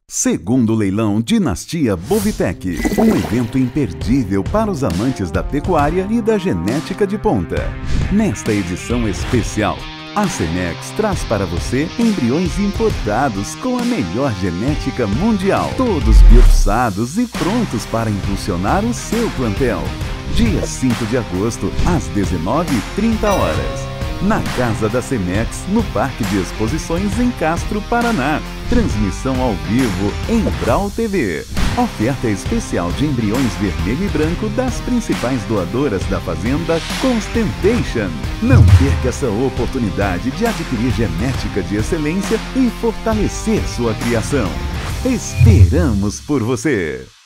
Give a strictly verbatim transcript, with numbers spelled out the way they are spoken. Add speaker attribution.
Speaker 1: Segundo leilão Dinastia Bovitec, um evento imperdível para os amantes da pecuária e da genética de ponta. Nesta edição especial, a Cemex traz para você embriões importados com a melhor genética mundial, todos biopsados e prontos para impulsionar o seu plantel. Dia cinco de agosto, às dezenove e trinta horas. Na Casa da Cemex, no Parque de Exposições em Castro, Paraná. Transmissão ao vivo em Brau T V. Oferta especial de embriões vermelho e branco das principais doadoras da fazenda Constantation. Não perca essa oportunidade de adquirir genética de excelência e fortalecer sua criação. Esperamos por você!